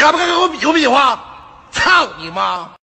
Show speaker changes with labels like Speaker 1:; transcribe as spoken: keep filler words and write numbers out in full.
Speaker 1: 敢不敢跟我比划比划？操你妈！